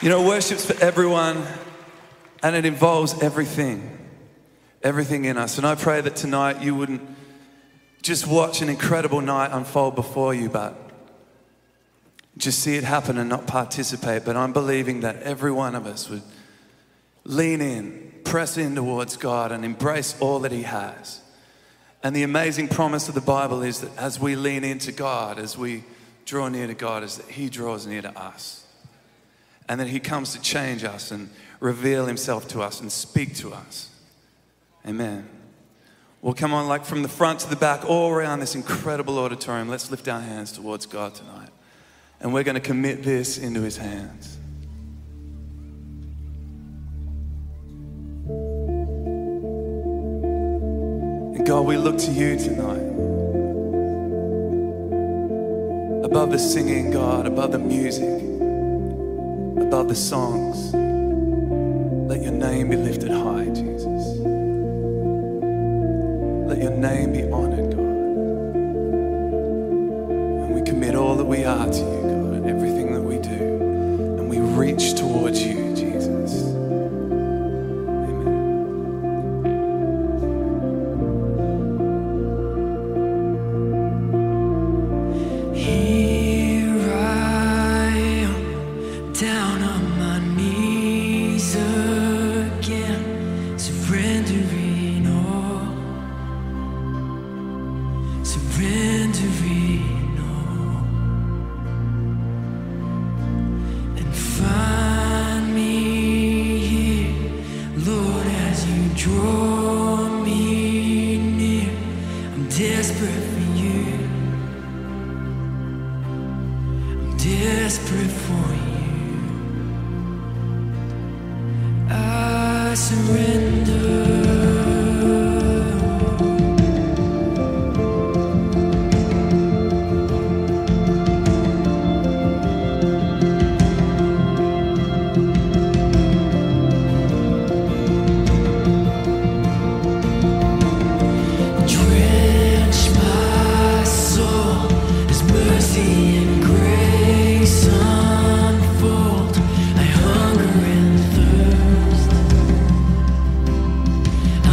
You know, worship's for everyone, and it involves everything in us. And I pray that tonight you wouldn't just watch an incredible night unfold before you, but just see it happen and not participate. But I'm believing that every one of us would lean in, press in towards God and embrace all that He has. And the amazing promise of the Bible is that as we lean into God, as we draw near to God, is that He draws near to us. And that He comes to change us and reveal Himself to us and speak to us. Amen. Well, come on, like from the front to the back, all around this incredible auditorium, let's lift our hands towards God tonight. And we're going to commit this into His hands. And God, we look to You tonight. Above the singing, God, above the music, above the songs, let Your name be lifted high, Jesus. Let Your name be honored, God. And we commit all that we are to You, God, and everything that we do. And we reach towards You, Jesus. Amen. Here I am, down on my knees again, surrendering all, surrendering all. And find me here, Lord, as You draw me near. I'm desperate for You, I'm desperate for You. I surrender. Drench my soul as mercy and grace unfold. I hunger and thirst.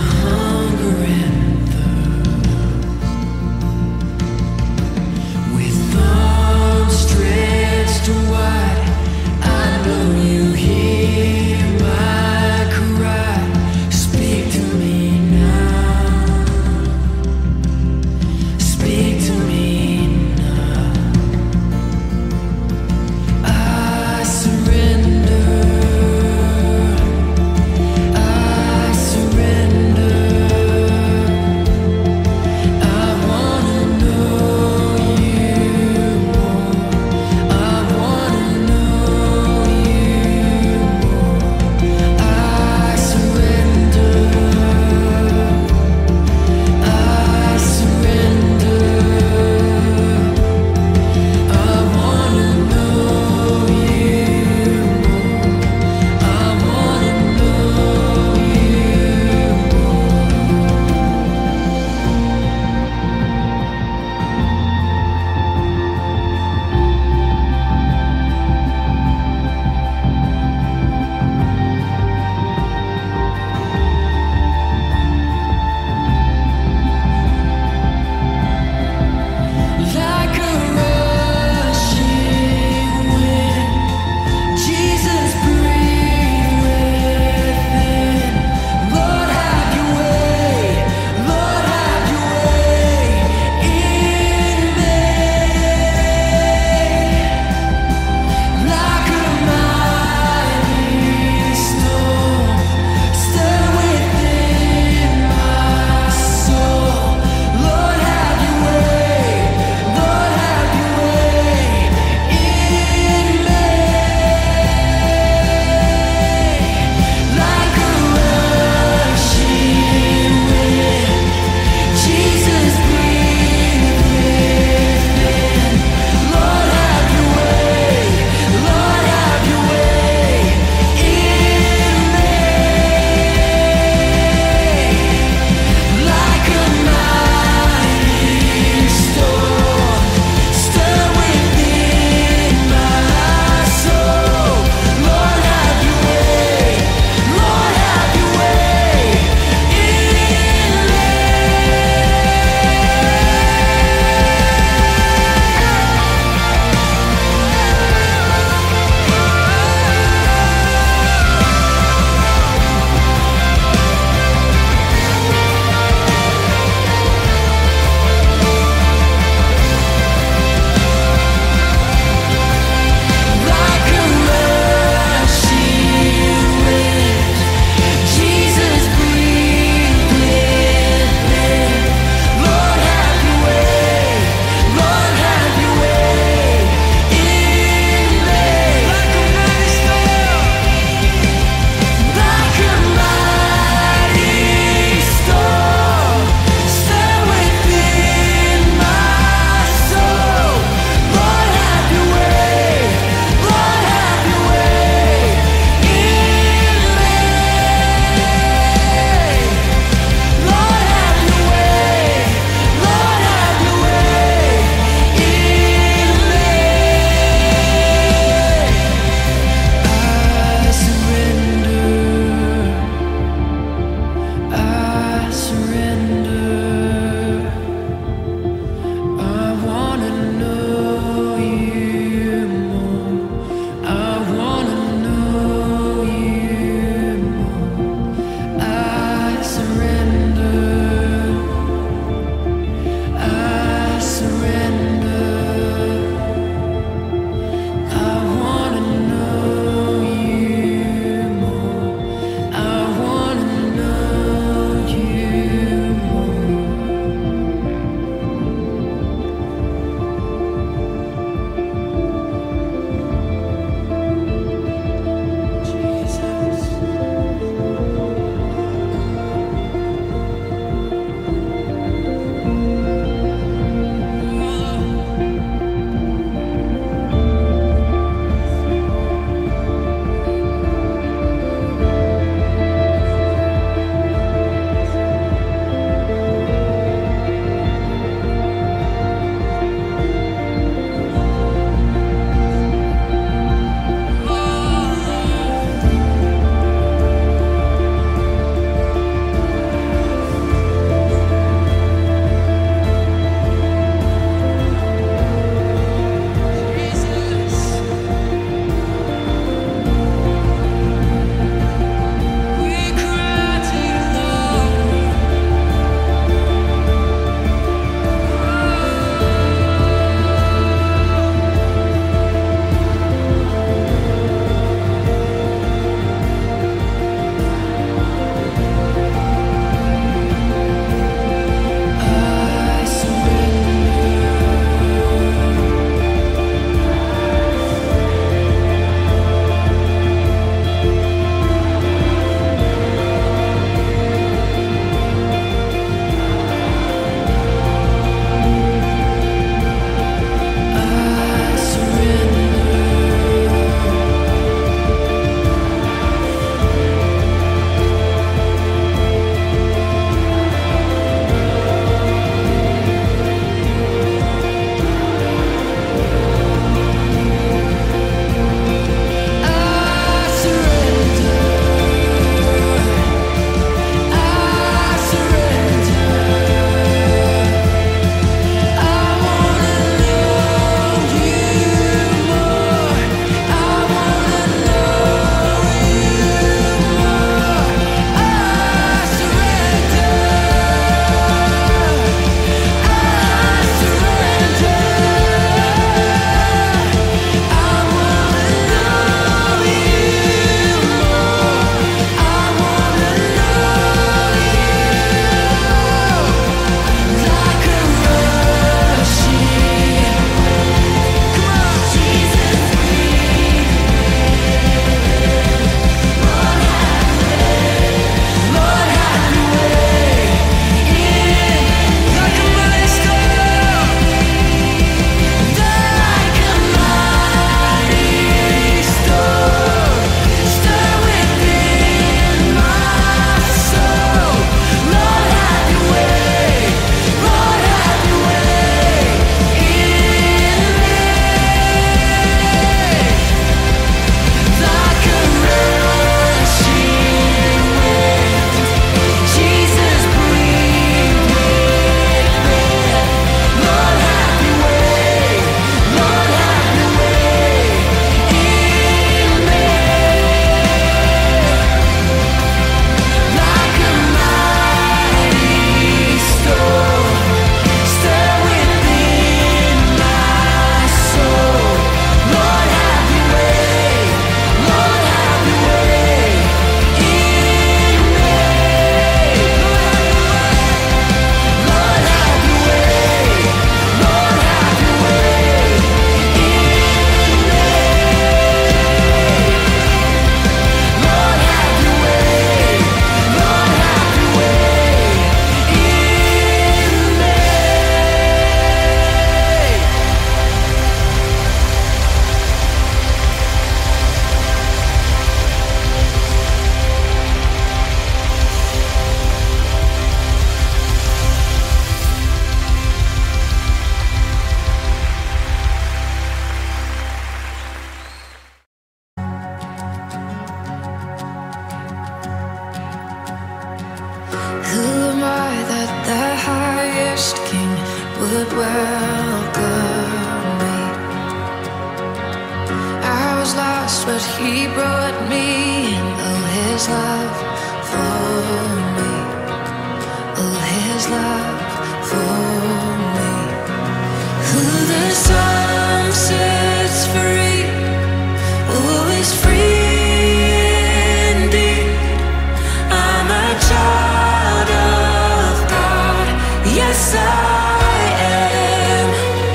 He brought me in, oh, His love for me, oh, His love for me. Who the Son sets free, oh, is free indeed. I'm a child of God, yes I am.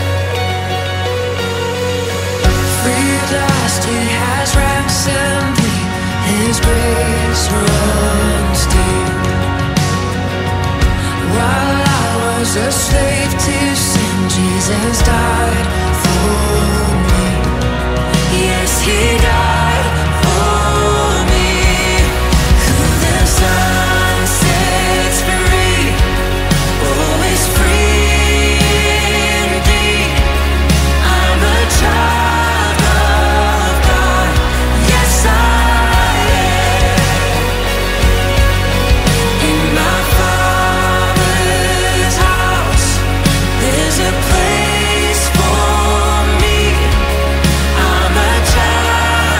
Free at last, He has ransomed me, His grace runs deep. While I was a slave to sin, Jesus died for me. Yes, He died for me. Who the Son sets free, oh, is free indeed. I'm a child of God, yes I am. In my Father's house, there's a place for me. I'm a child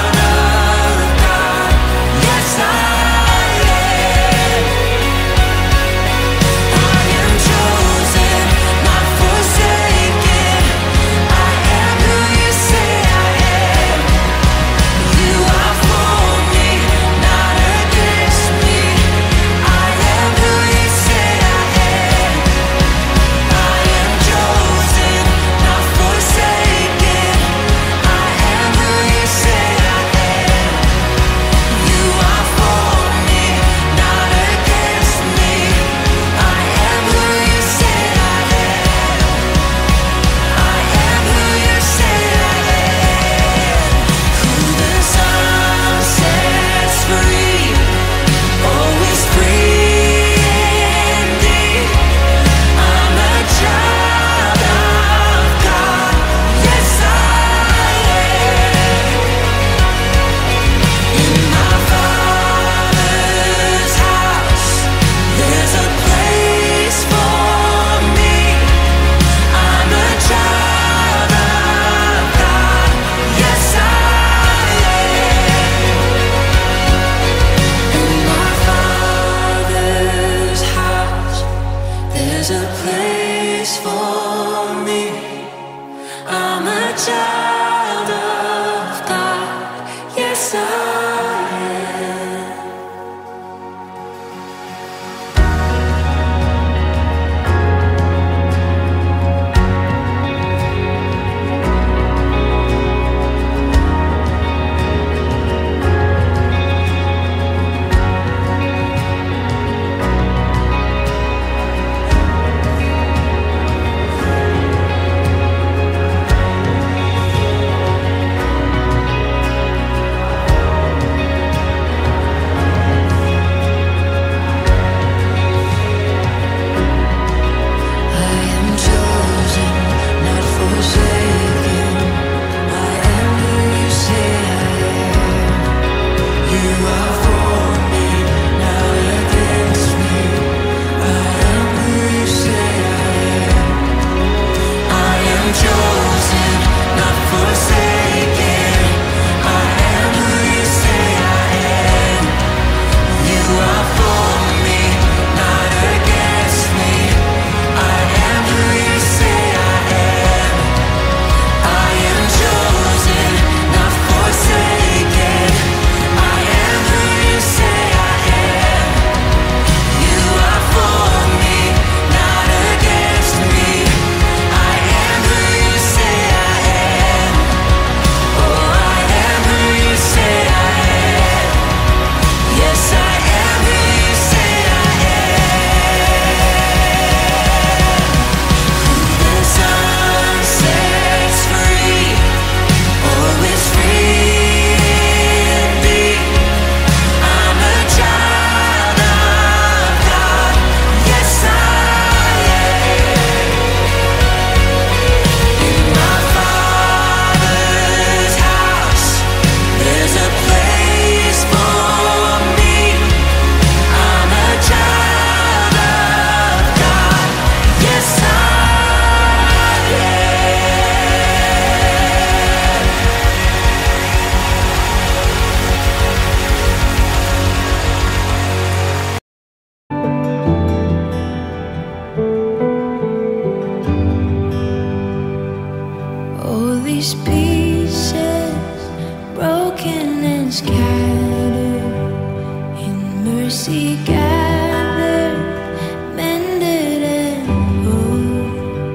mercy gathered, mended and whole,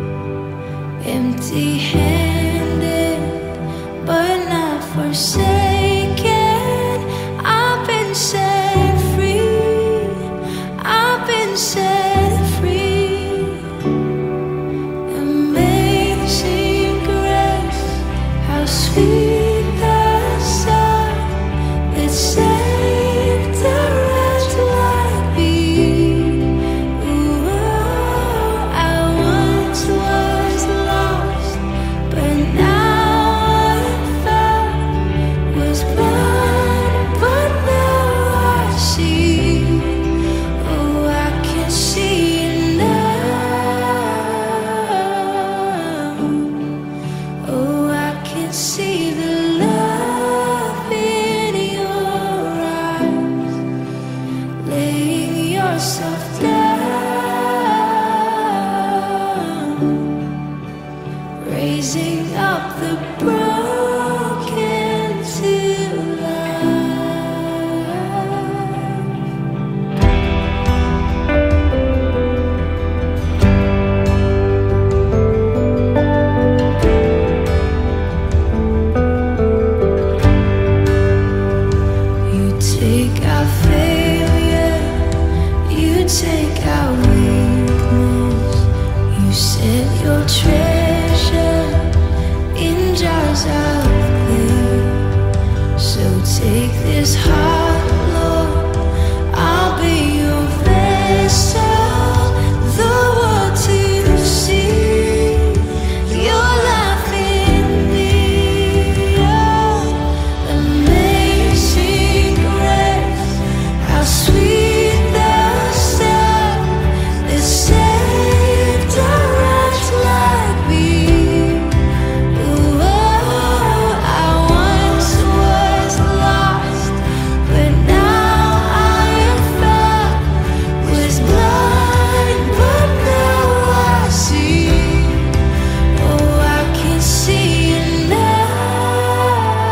empty-handed, but not forsaken. I've been set free. I've been set free. Amazing grace, how sweet the sound that saved a wretch like me. Ooh, I once was lost, but now I'm found. Was blind, but now I see. Oh, I can see now. Oh, I can see the love in your eyes, laying yourself down, raising up the broken to life. You take our failure, you take our weakness, you set your treasure in jars of clay. So take this heart, Lord, I'll be your vessel, the world to see your life in me. Oh, amazing grace, how sweet the sound that saved a wretch like me. Ooh, I once was lost, but now I am found. Was blind, but now I see. Oh, I can see now.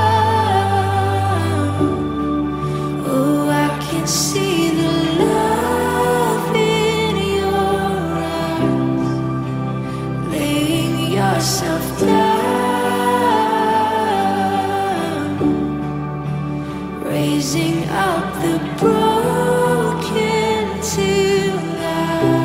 Oh, I can see the love in your eyes, laying yourself down, raising up the broken to life.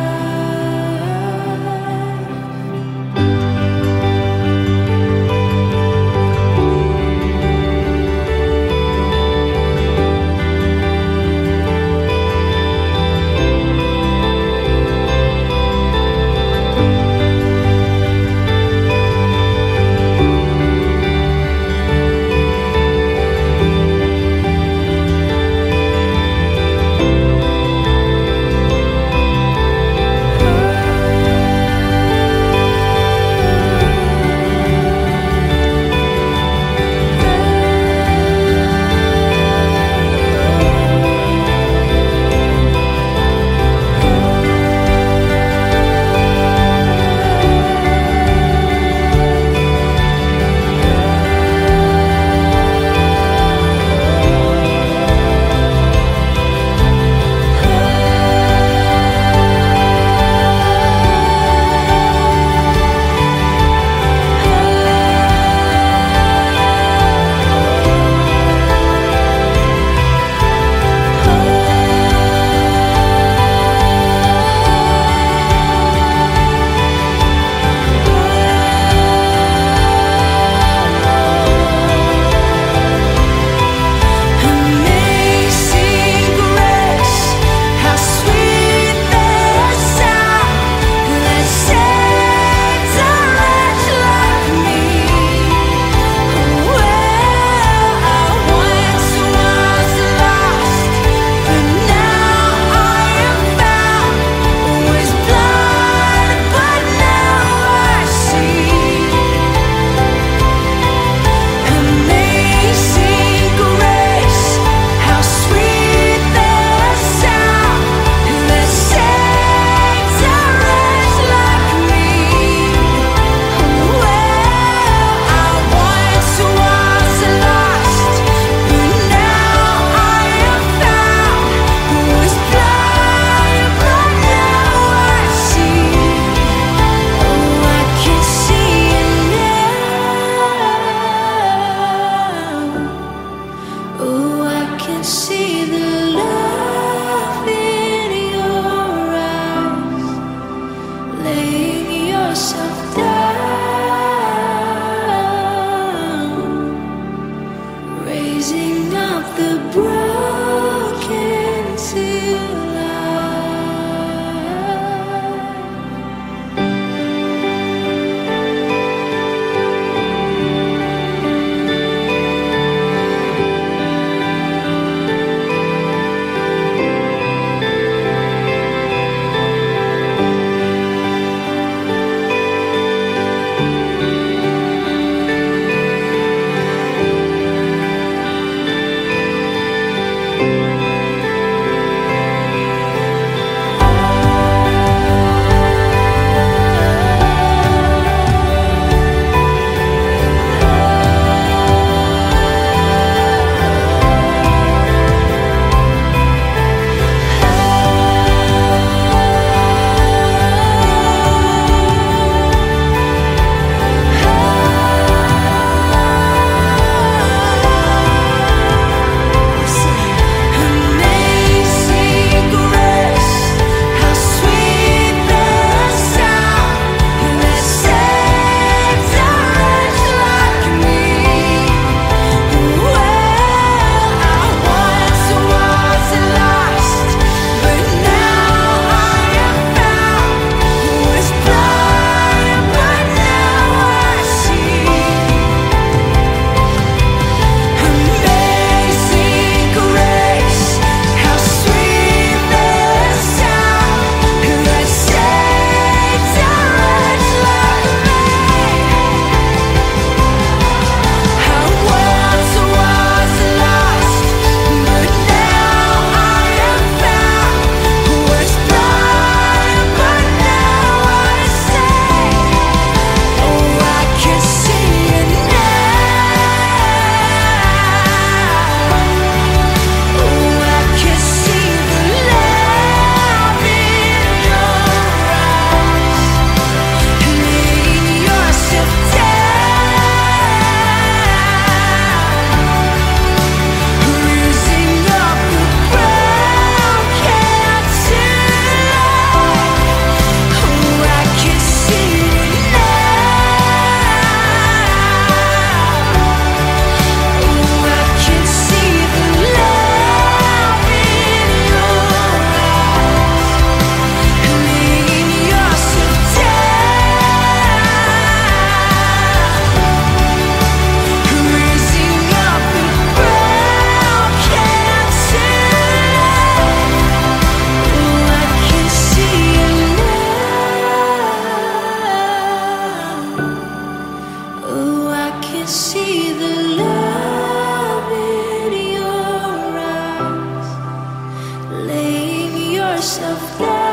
yourself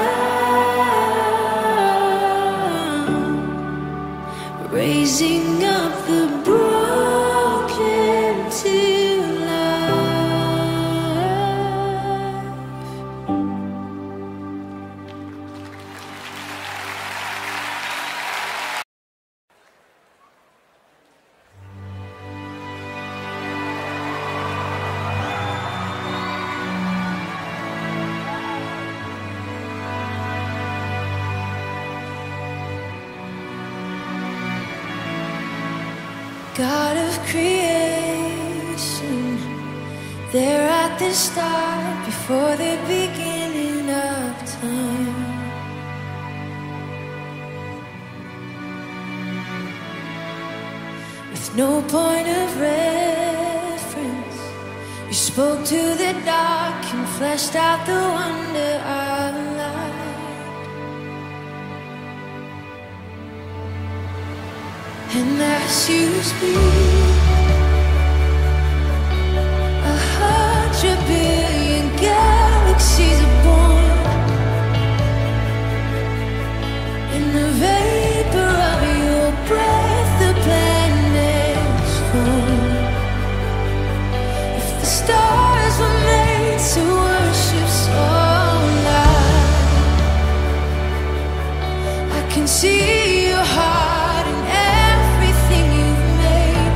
down, raising up the broken to life. God of creation, there at the start, before the beginning of time. With no point of reference, you spoke to the dark and fleshed out the wonder of life. And as you speak, 100 billion galaxies are born. In the vapor of your breath, the planets form. If the stars were made to worship so light, I can see your heart in everything you've made.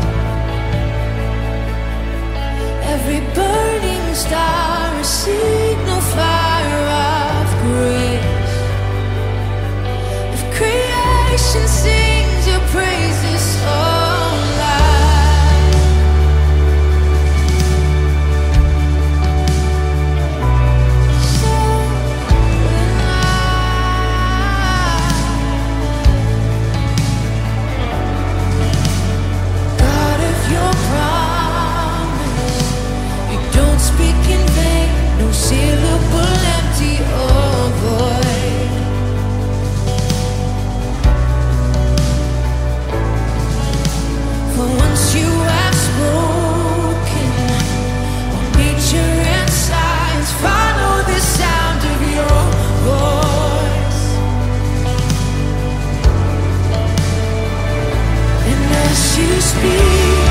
Every burning star, a signal fire of grace. If creation sings your praises so loud, so loud. God of your promise, you don't speak in vain, no syllable empty or void. For once you have spoken, all nature and science follow the sound of your voice. And as you speak,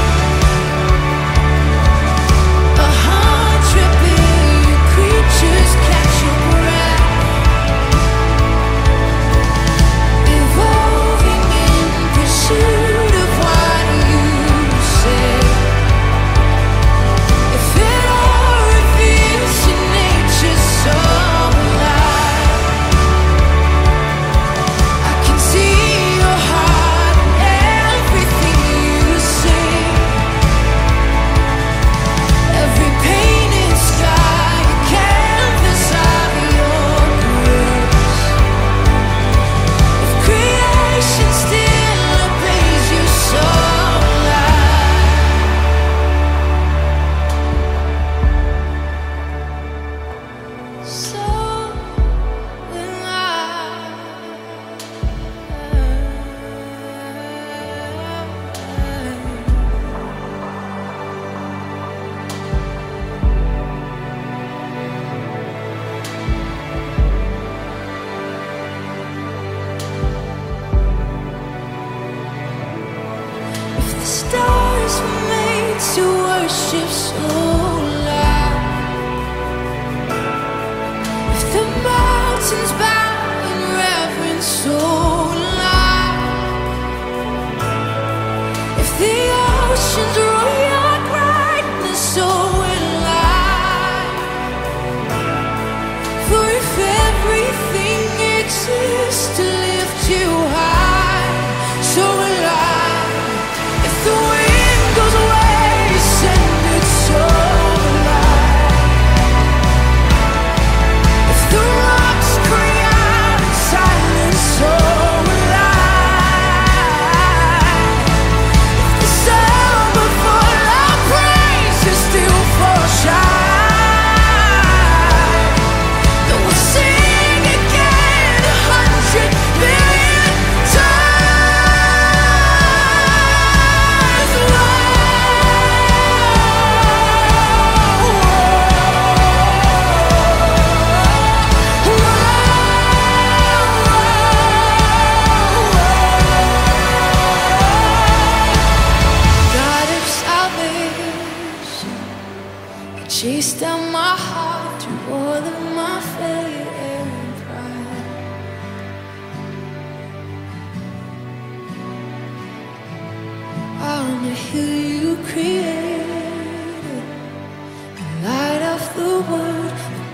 100 billion creatures catch your breath, evolving in pursuit of what you said. If it all reveals your nature so alive, I can see your heart in everything you say. Every painted sky, a canvas of your grace. If creation still obeys you so loud, so if the stars were made to worship so loud, if the mountains bow in reverence so loud, if the oceans roar your brightness so alive, for if everything exists to lift you high, so alive. If the wind goes away, send it so alive. If the rocks cry out in silence so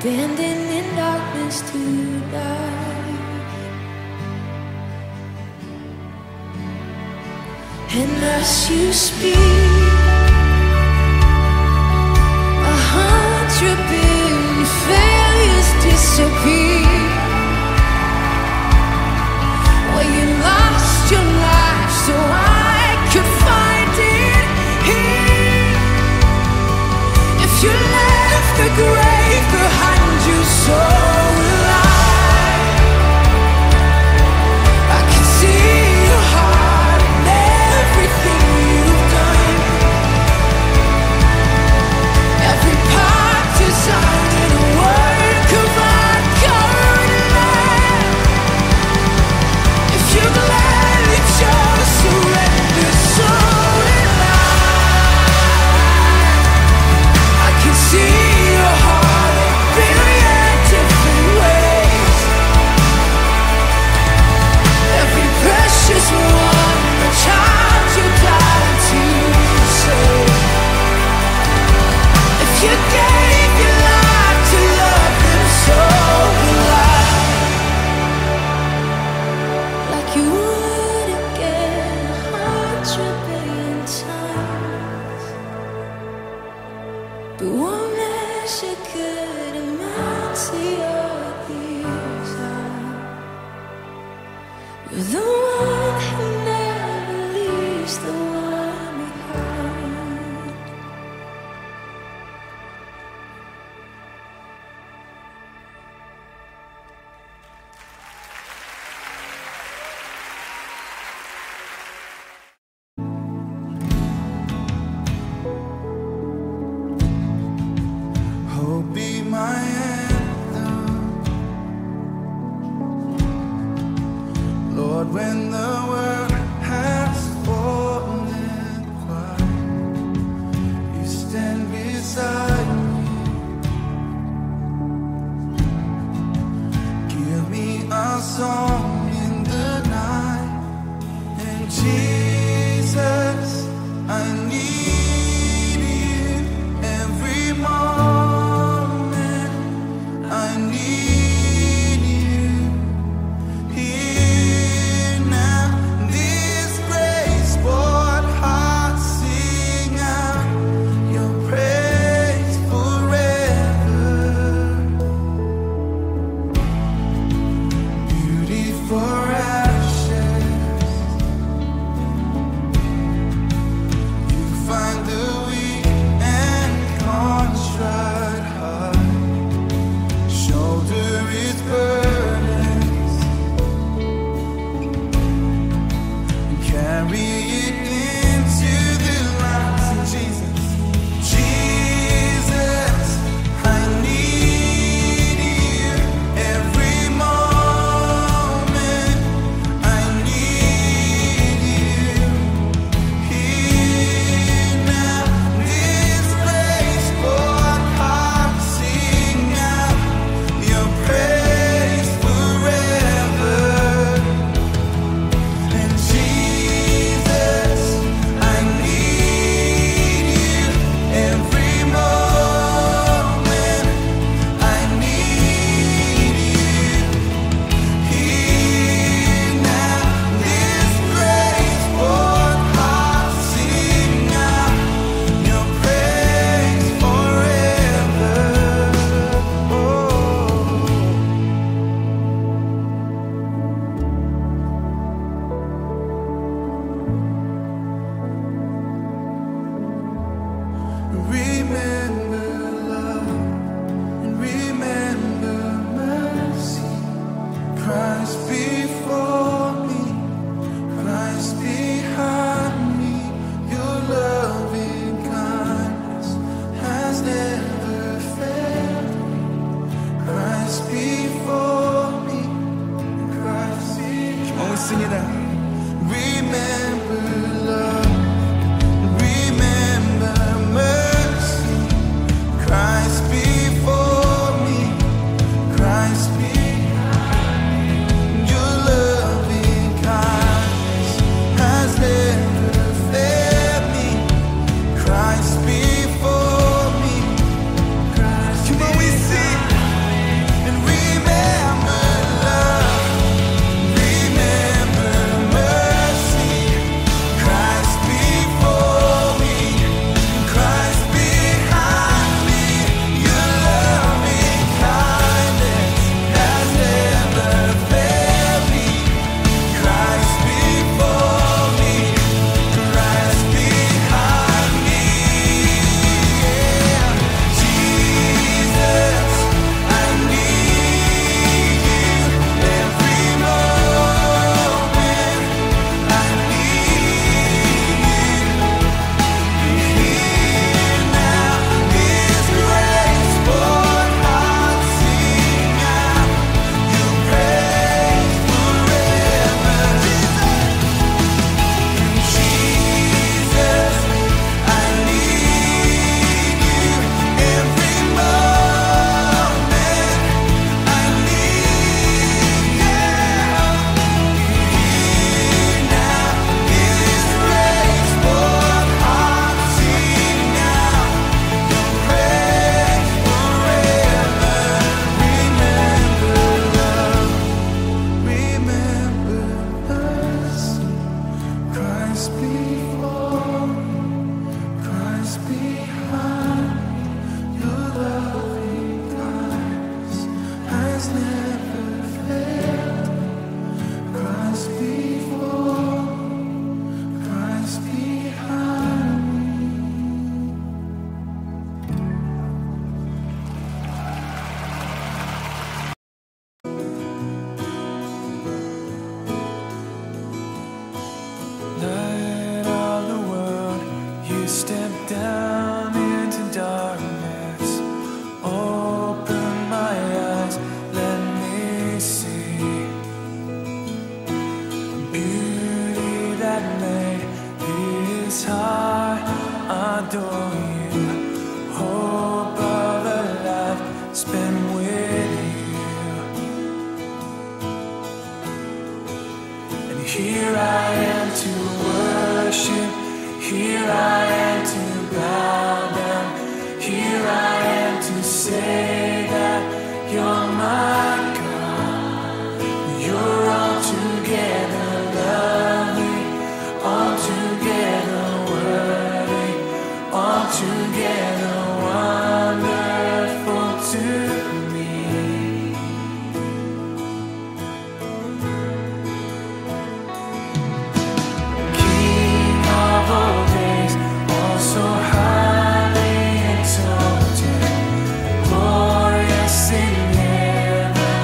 abandoned in darkness to die. And as you speak, 100 billion failures disappear. Well, you lost your life so I could find it here. If you left the grave behind you, so will I. I can see your heart and everything you've done. Every part designed in a work of art, covered in light. If you gladly just surrender, so will I can see your heart a billion different ways. Every precious one, a child you died to save. If you gave your life to love them, so will I. Like you would again 100 billion times. But one measure could amount to your desire. You're the one who never leaves the one behind. Hope be my anthem, Lord, when the world has fallen quiet, you stand beside me. Give me a song in the night, and Jesus, I need you every moment. I need you here now. This grace brought heart sing out your praise forever. Beauty for ashes, you find the weak and contrite heart. Shoulder its burdens, carry it into the light. Jesus, Jesus, I need you every moment. I need you here now. This grace brought heart sing out your praise forever. And Jesus, I need you every moment. I need you here now. This grace brought heart sing out your praise forever. Remember love and remember mercy. Christ before me, Christ behind me. Your loving kindness has never failed me. Christ before me, Christ behind me. Come on, we sing it out. Remember love, remember mercy. Christ before me, Christ behind me. Your loving kindness has never failed me. Christ before me, Christ. Come on, we sing. Here I am to worship. Here I am to bow down. Here I am to say that you're my God. You're altogether lovely, altogether worthy, altogether wonderful to me. King of all days, also highly exalted, glorious in heaven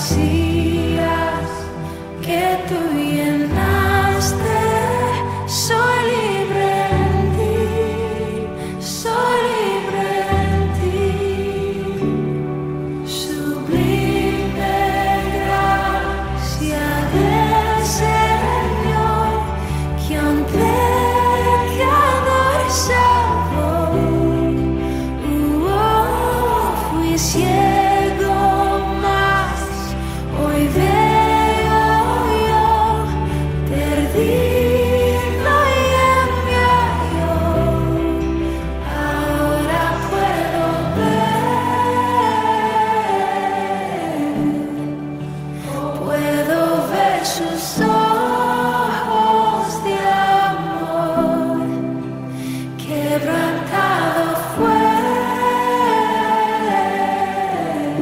vacías que tú llenaste. Soy libre en ti, soy libre en ti. Sublime gracia del Señor, que a un pecador salvó. Fui ciego, mas hoy veo yo, perdido y en mi halló. Ahora puedo ver sus ojos de amor, quebrantado fue.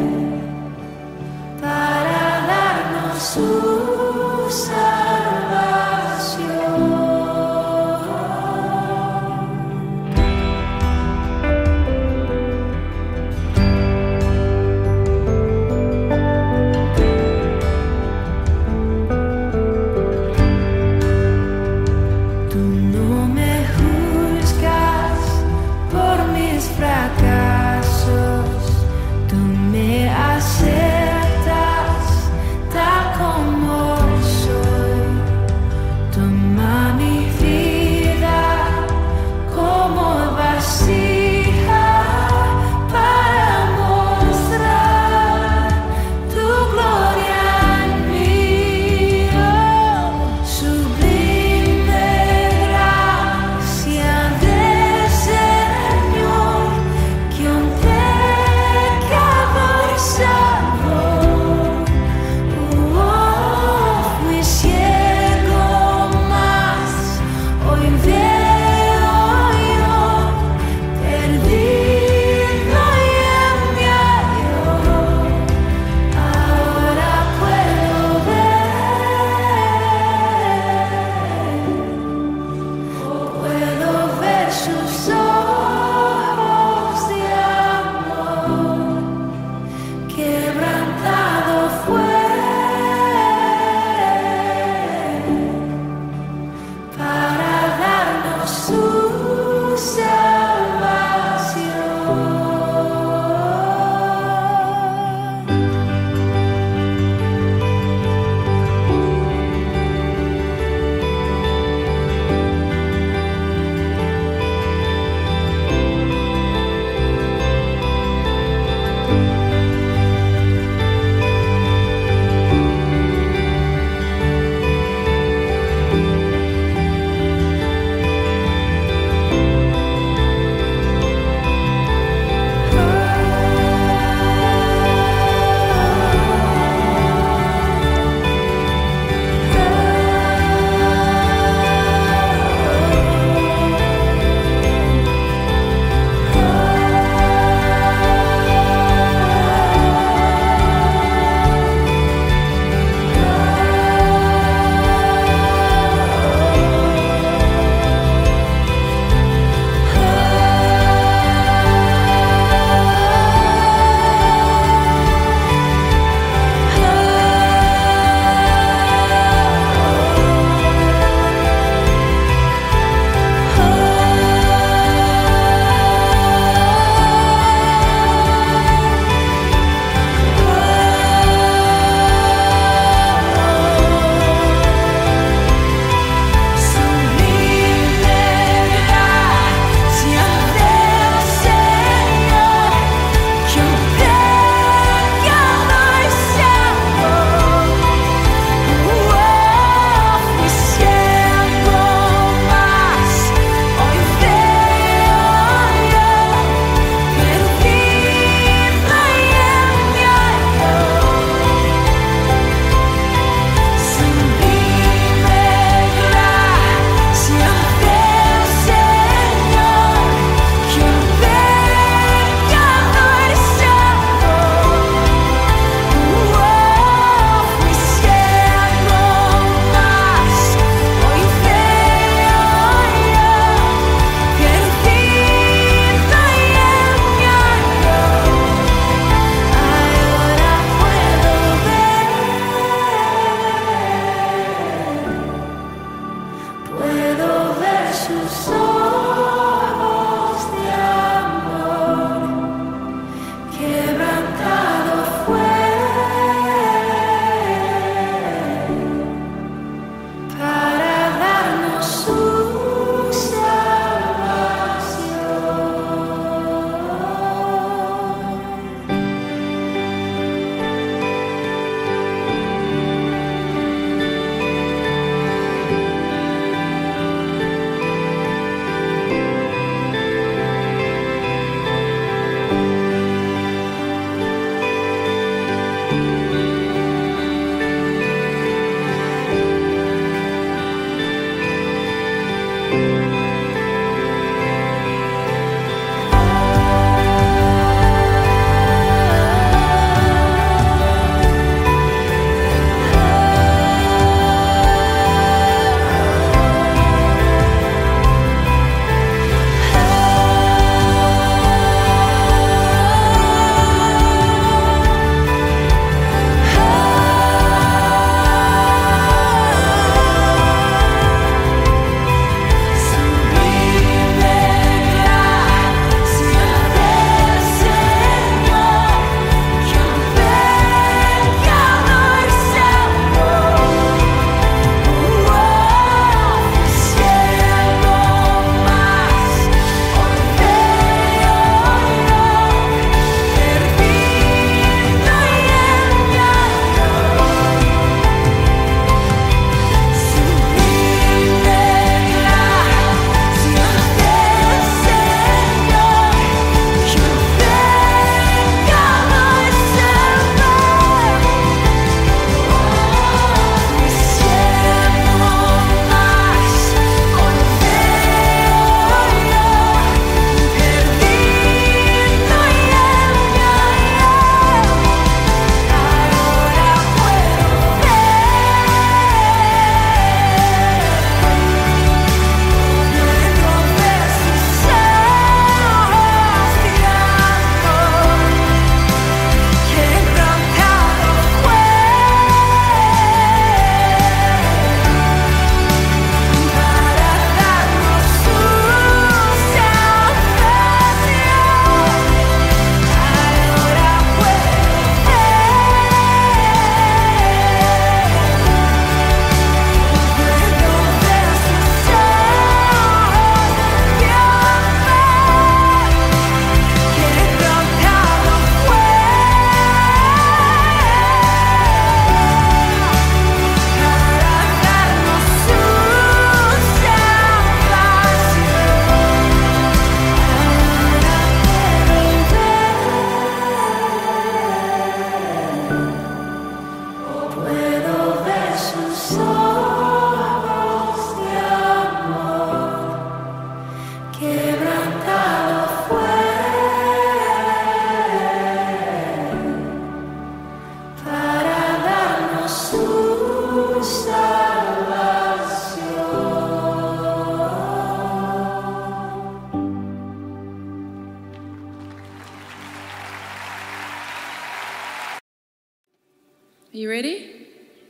Are you ready?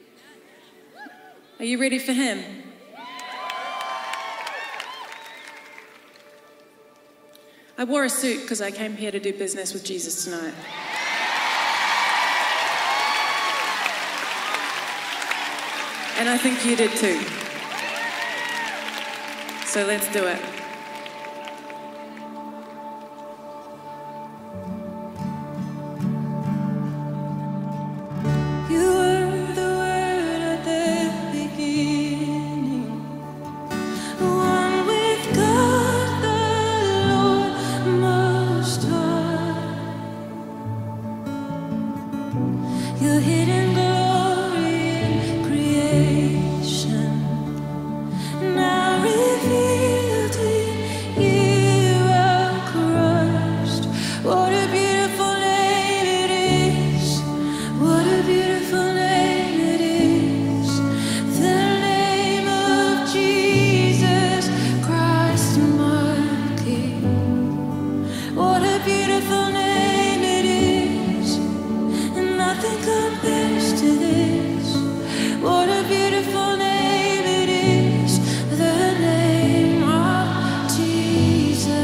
Are you ready for him? I wore a suit because I came here to do business with Jesus tonight. And I think you did too. So let's do it. You were the Word at the beginning, one with God the Lord Most High. Your hidden glory in creation, now revealed in you are Christ. What a beautiful name it is. What a beautiful name it is. The name of Jesus Christ, my King. What a beautiful name it is. And nothing compares to this. What a beautiful name it is. The name of Jesus.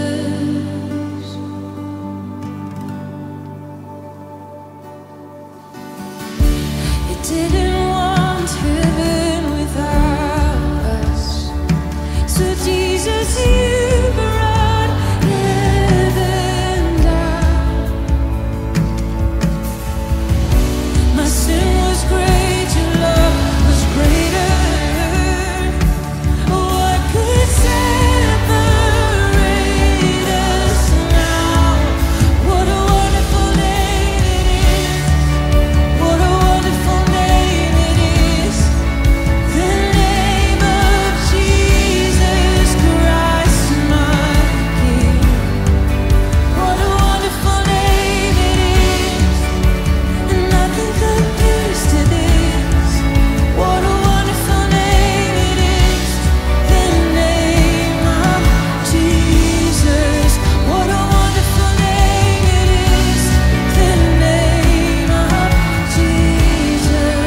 You didn't want heaven without us. So Jesus, you brought heaven down. My sin was great, your love was greater. What could separate us now? What a wonderful name it is. What a wonderful name it is. The name of Jesus Christ, my King. What a wonderful name it is. And nothing compares to this. What a wonderful name it is. The name of Jesus. What a wonderful name it is. The name of Jesus.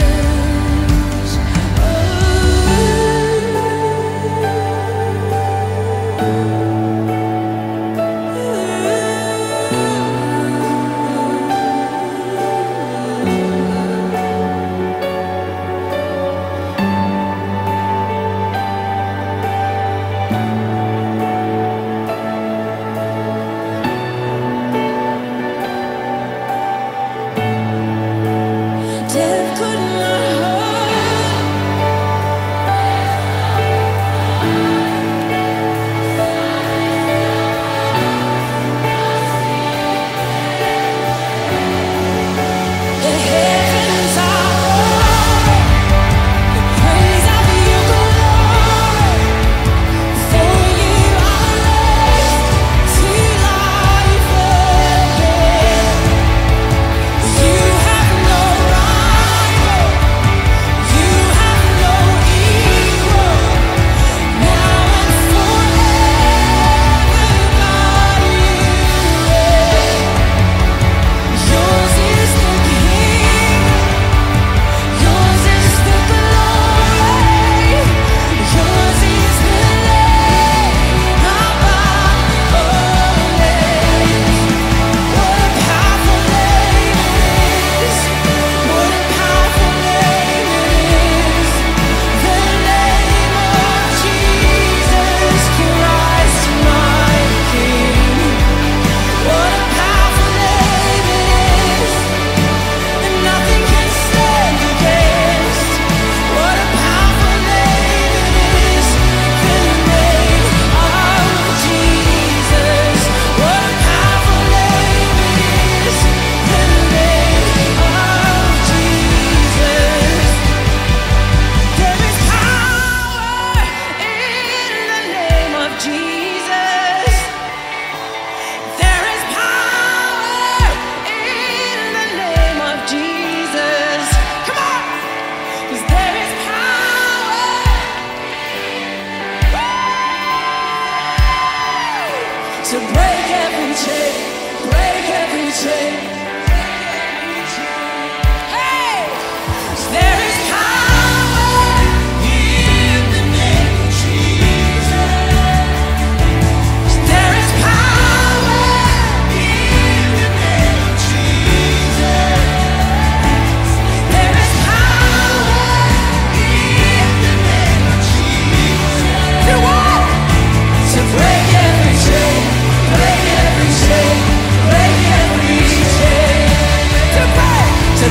Death could not hold. The heavens are roaring, the praise of your glory. For you are raised to life again. You have no right.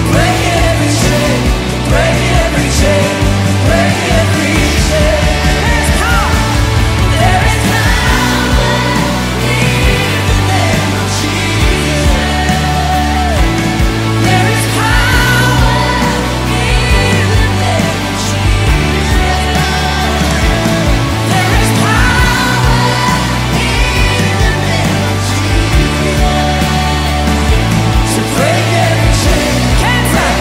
break every chain, break every chain, break every chain. There's power, there is power in the name of Jesus. There is power in the name of Jesus. There is power in the name of Jesus. To break every chain, cancer,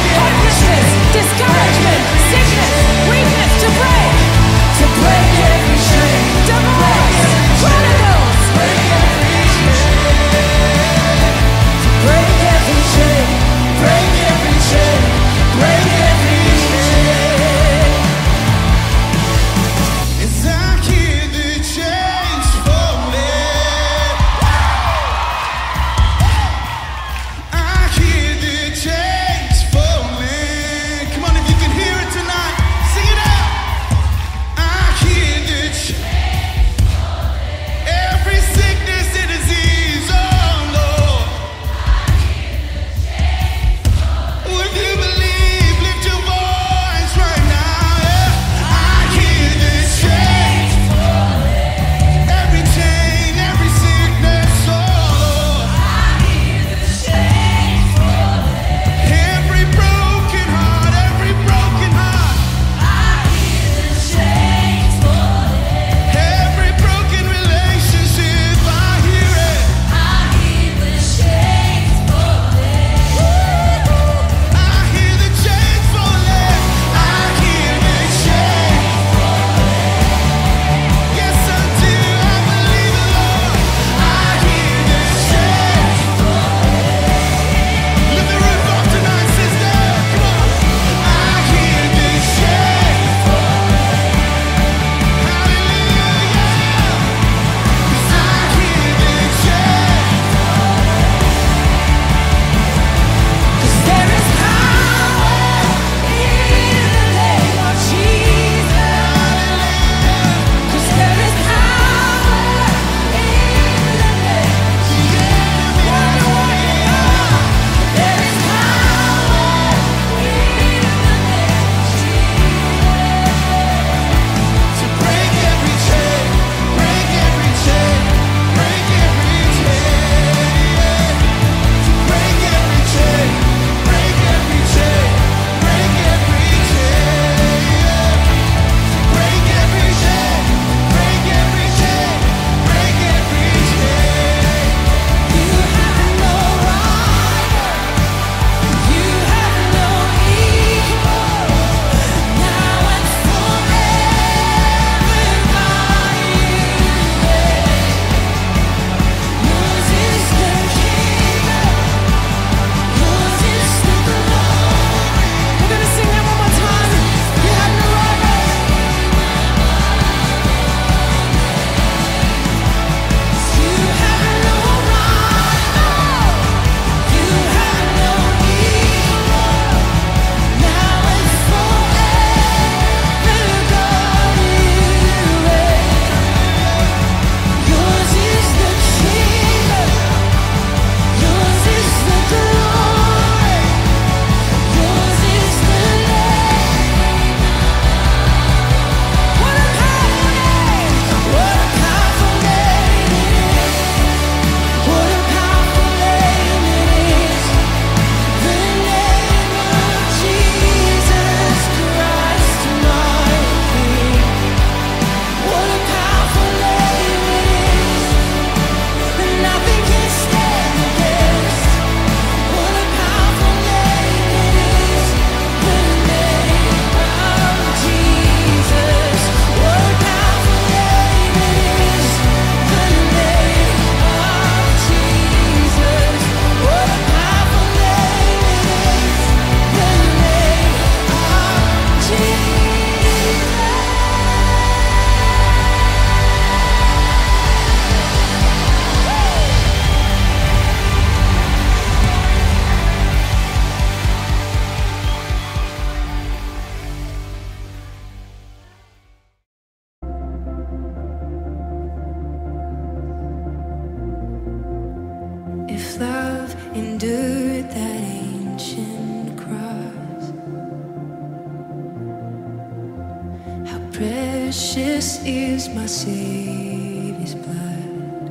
Precious is my Savior's blood.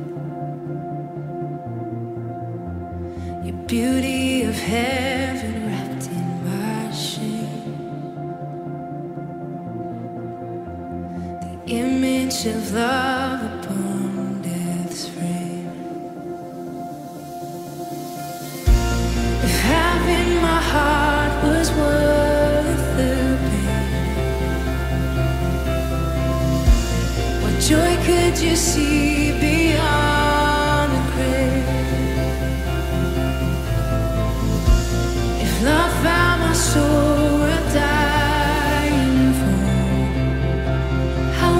Your beauty of heaven wrapped in my shame. The image of love upon death's frame. If having my heart was worth the pain, what joy could you see beyond the grave? If love found my soul worth dying for, how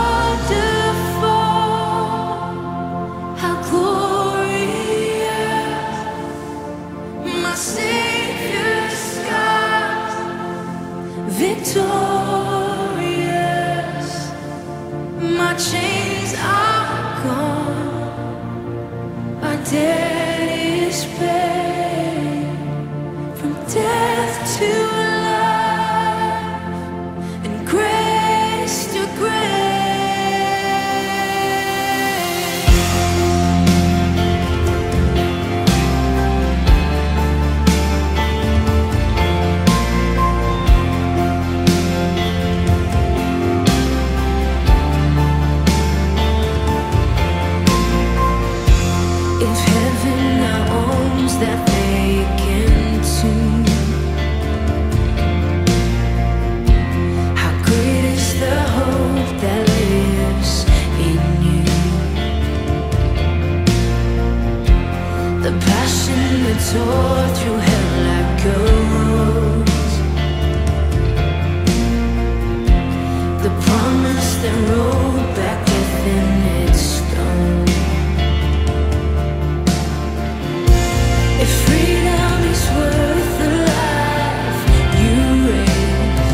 wonderful, how glorious, my Savior's scars, victorious, my chains are gone, my debt is paid, from death to life and grace to grace. If heaven now owns that vacant tomb, how great is the hope that lives in you? The passion that tore through hell like a rose, the promise that rolled back death in its stone. If freedom is worth the life you raised,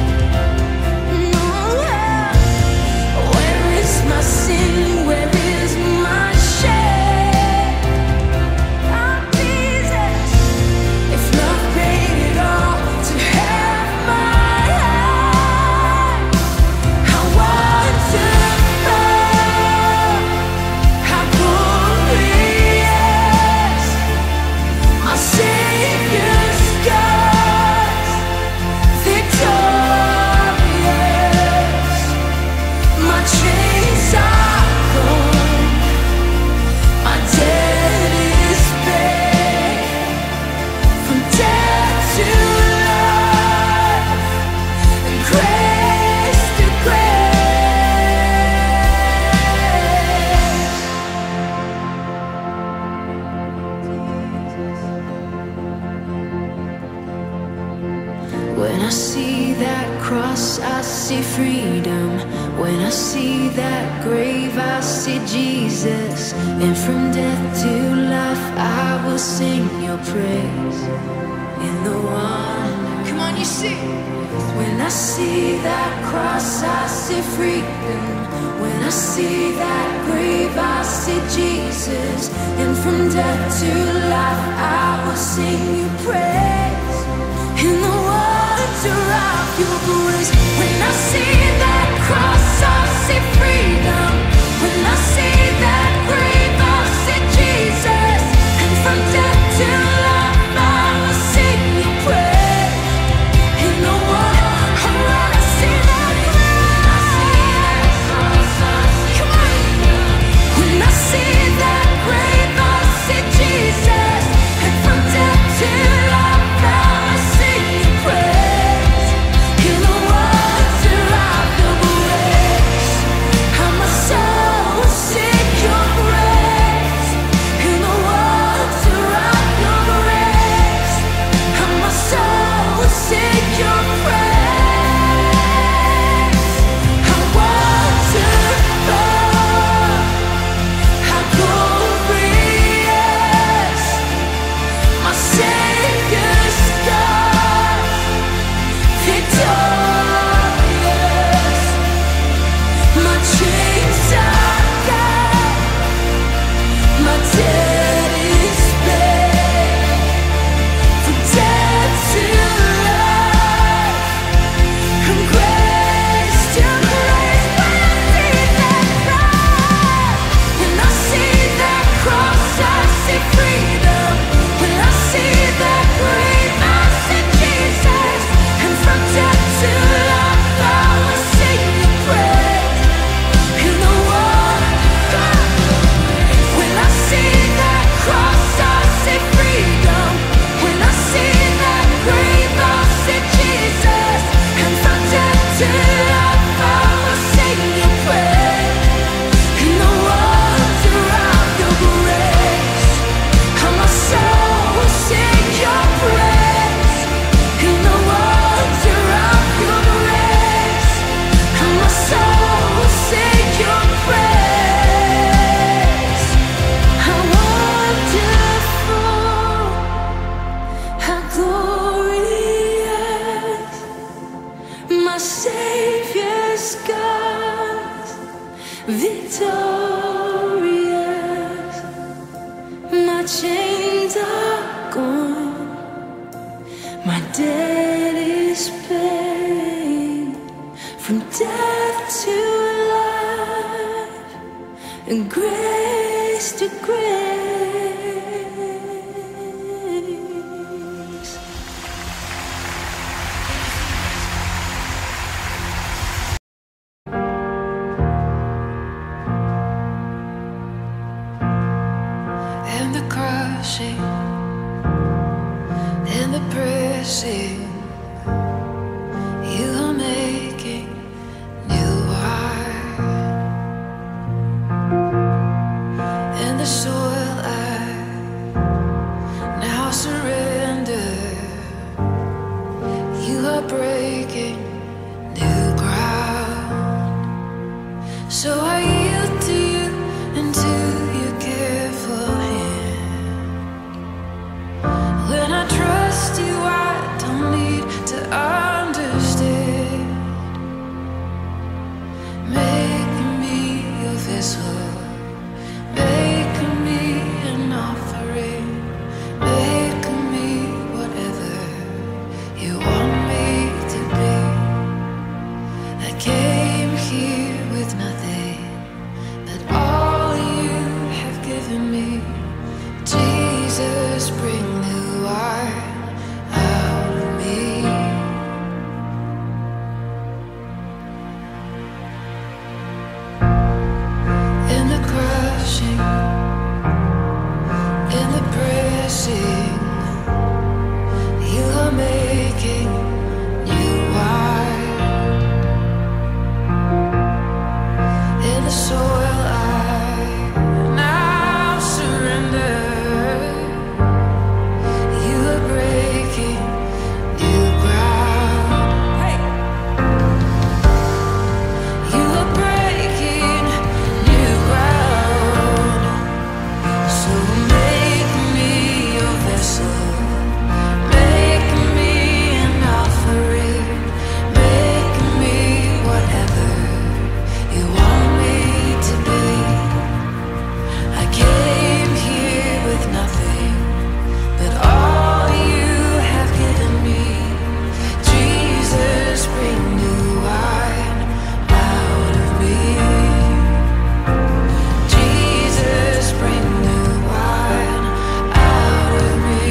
where is my sin? Where is my shame? Oh, Jesus, if love paid it all to have my life, how wonderful, how glorious, my Savior's scars, victorious, my chains are gone, my debt is paid, from death to life and grace to grace. When I see that cross, I see freedom. When I see that grave, I see Jesus. And from death to life, I will sing your praise. In the one, come on, you see. When I see that cross, I see freedom. When I see that grave, I see Jesus. And from death to life, I will sing your praise. In the wonder of your grace. When I see that cross, I see freedom. When I see that grave, I see Jesus. And from death to life, I will sing your praise. In the wonder, when I see that cross, come on. When I see that grave, I see Jesus. And from death to life, I victorious. My chains are gone, my debt is paid. From death to life, and grace to grace. And the crushing, and the pressing, you are making new wine. And the soil I now surrender, you are breaking new ground. So I yield to you and to your careful hand. When I trust you, I don't need to understand. Make me your vessel, make me an offering, make me whatever you want me to be. I came here with nothing, but all you have given me. Jesus, bring new wine out of me. In the crushing, in the pressing, you are making new wine. In the soil I now surrender, you are breaking new ground. Hey. You are breaking new ground. So make me your vessel, make me an offering, make me whatever you want me to be. I came here with nothing, but all you have given me. Jesus, bring new wine out of me. Jesus, bring new wine out of me.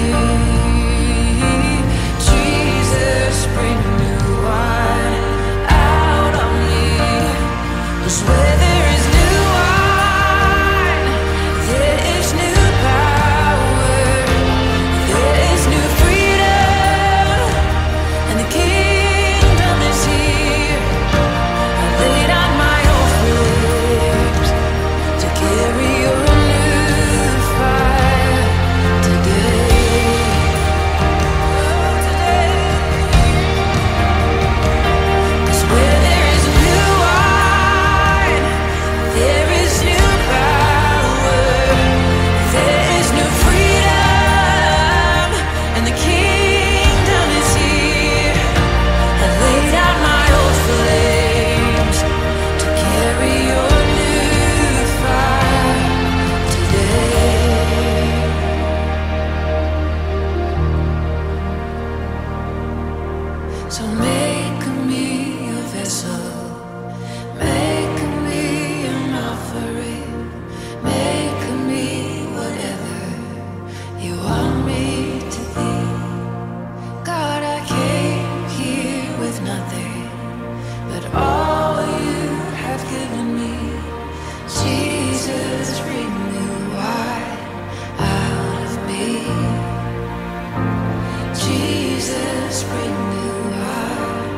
Jesus, bring new wine out of me. 'Cause where there is new wine, there is new power, there is new freedom, and the kingdom is here. I laid out my old flames to carry your new fire today. Today. 'Cause where there is new wine, there is new power, there is new freedom, and the kingdom is here. I laid out my old flames to carry your new fire today. So make me your vessel, make me an offering, make me whatever you want me to be. God, I came here with nothing, but all you have given me. Jesus, bring new wine out of me. Jesus, bring new wine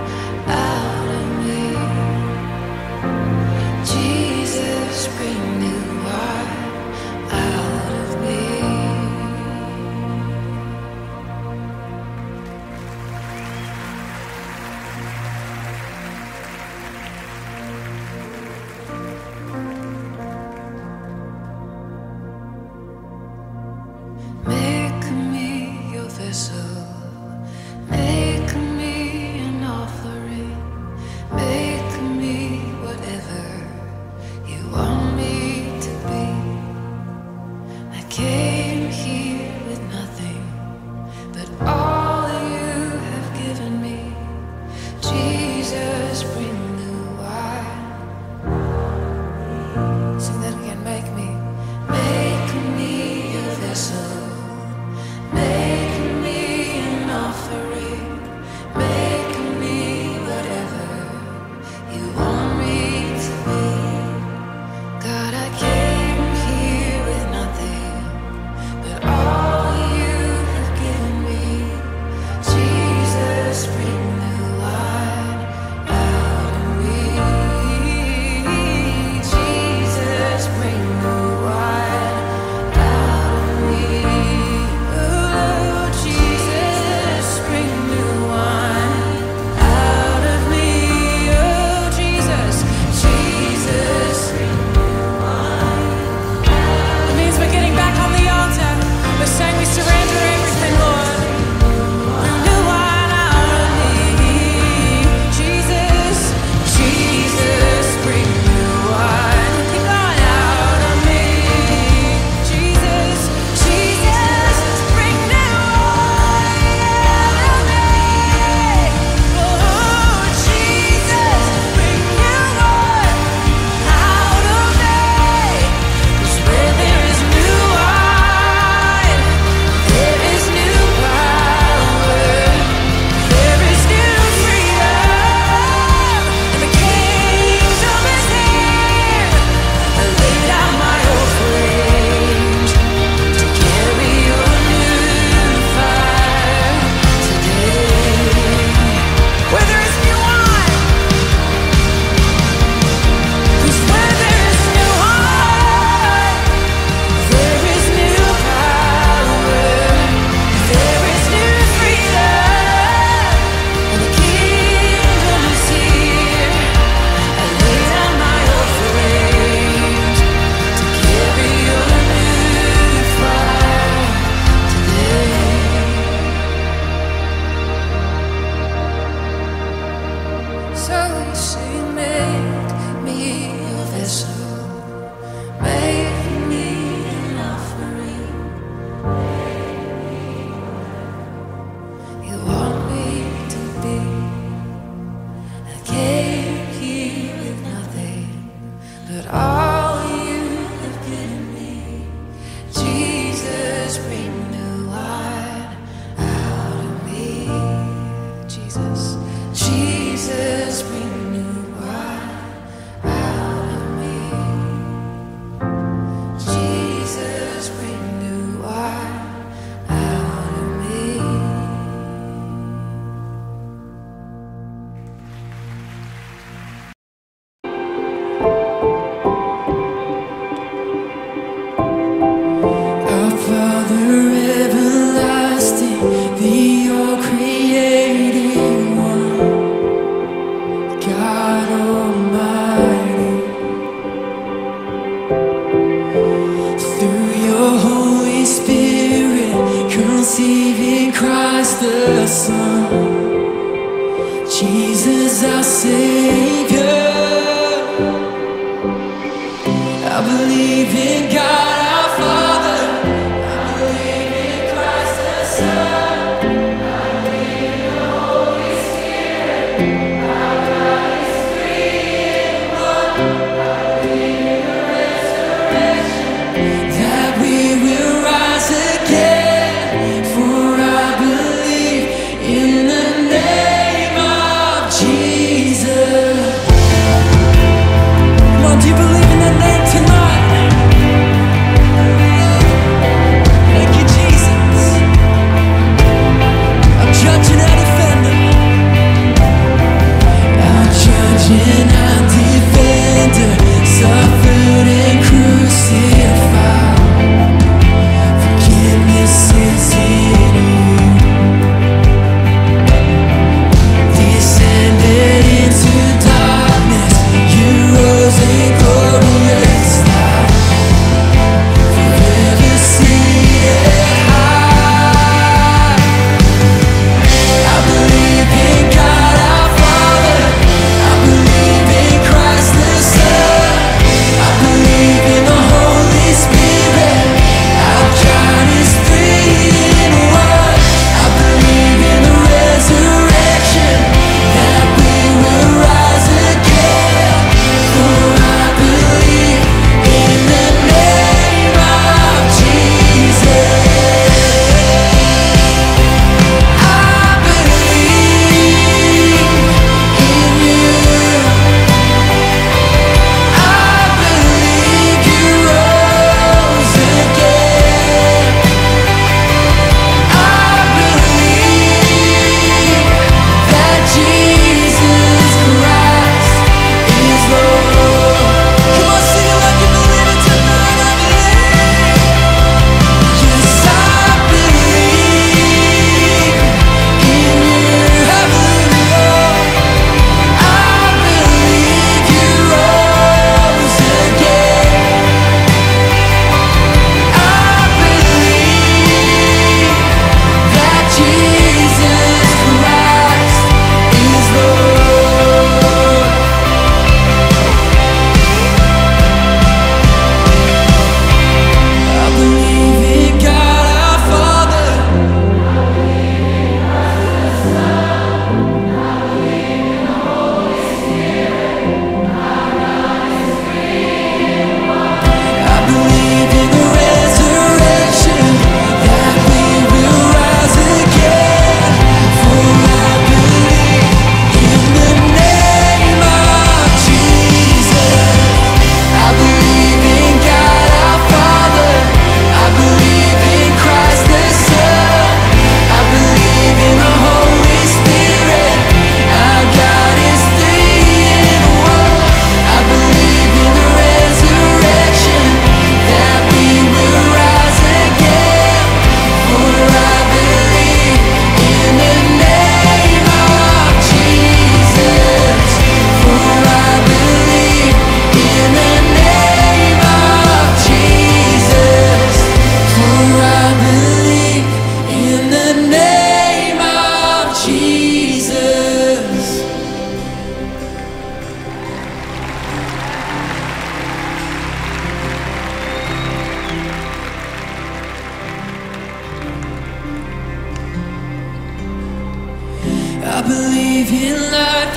I believe in life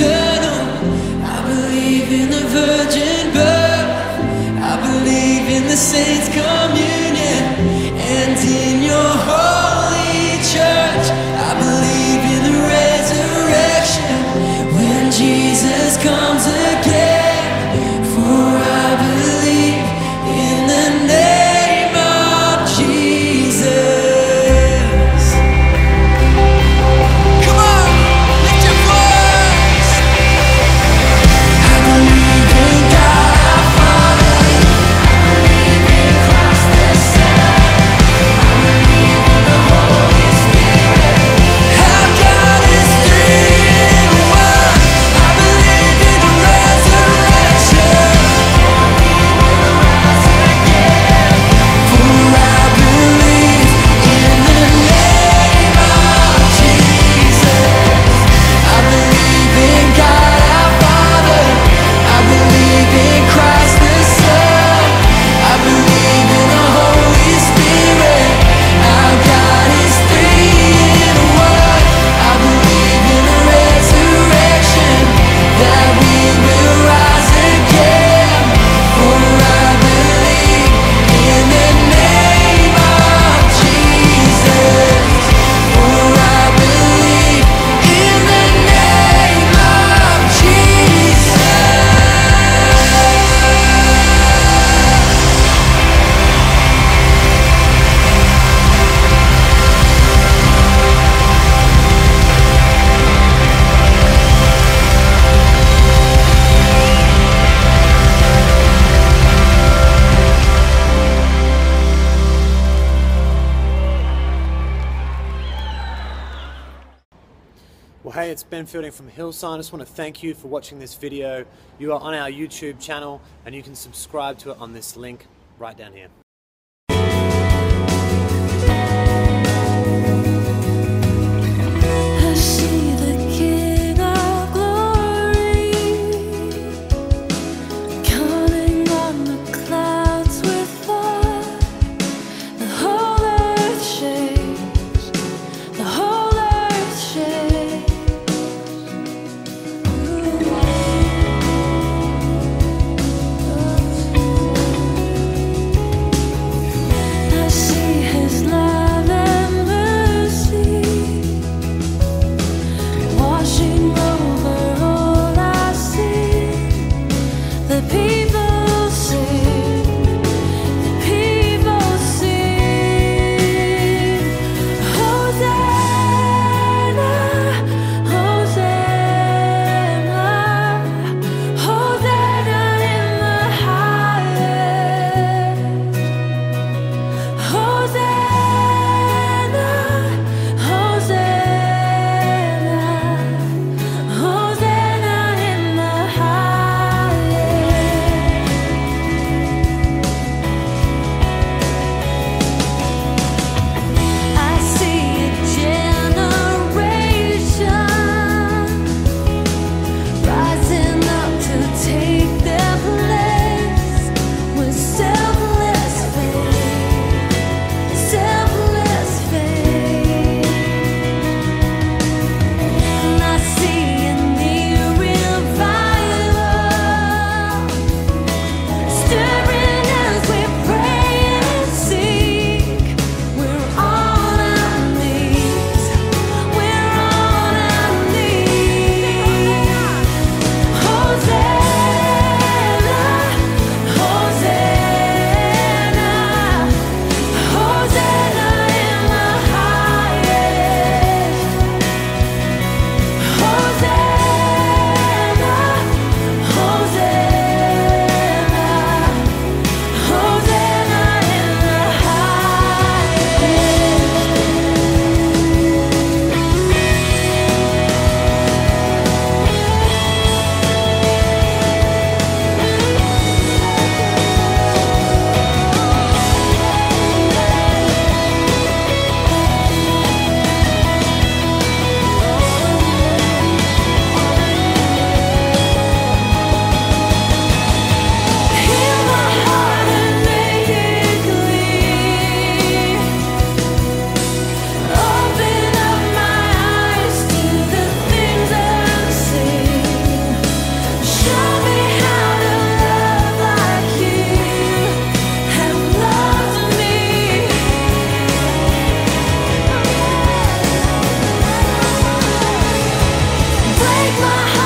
eternal. I believe in the virgin birth. I believe in the saints' communion and in your holy church. I believe in the resurrection when Jesus comes again. For I believe in the name of Jesus. Come on, lift your voice. I believe in God our Father. I believe in Christ the Son. I believe in the Holy Spirit. Well, hey, it's Ben Fielding from Hillsong. I just want to thank you for watching this video. You are on our YouTube channel, and you can subscribe to it on this link right down here. I see the King of Glory coming on the clouds with fire. The whole earth shakes. The whole earth shakes. I see His love and mercy washing over all I see. The people sing, the people sing. Hosanna, Hosanna, Hosanna in the highest. Hosanna, Hosanna, Hosanna in the highest. I see a generation rising up to take their place with selfless faith. Selfless faith. And I see a new revival stirring as we pray and seek. We're on our knees. We're on our knees. Hosanna, Hosanna, Hosanna in the highest. Hosanna, Hosanna, Hosanna in the Heal my heart and make it clean. Open up my eyes to the things unseen. Show me how to love like you have loved me. Break my heart.